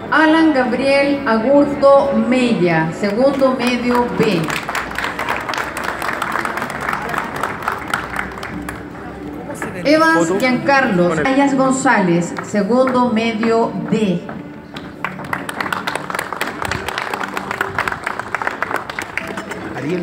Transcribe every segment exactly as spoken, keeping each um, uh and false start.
Alan Gabriel Agurto Mella, segundo medio B. Evans Giancarlos Ayas González, segundo medio D. Ariel.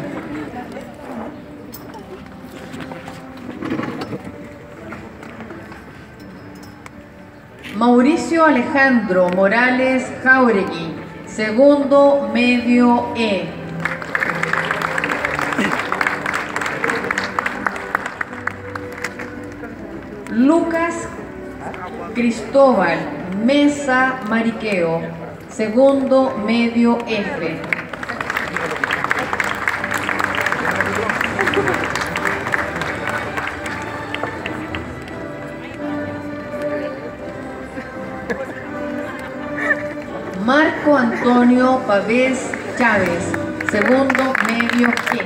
Mauricio Alejandro Morales Jauregui, segundo medio E. Lucas Cristóbal Mesa Mariqueo, segundo medio F. Marco Antonio Pavés Chávez, segundo medio G.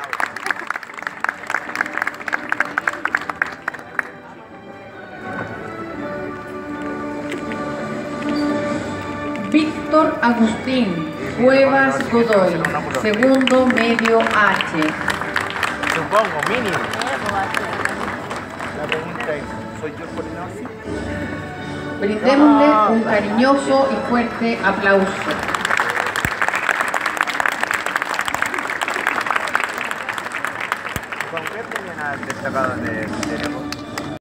Víctor Agustín Cuevas Godoy, segundo medio H. Supongo, mínimo. La pregunta es, ¿soy yo el coordinador? Brindémosle un cariñoso y fuerte aplauso. ¿Con qué tenían destacado de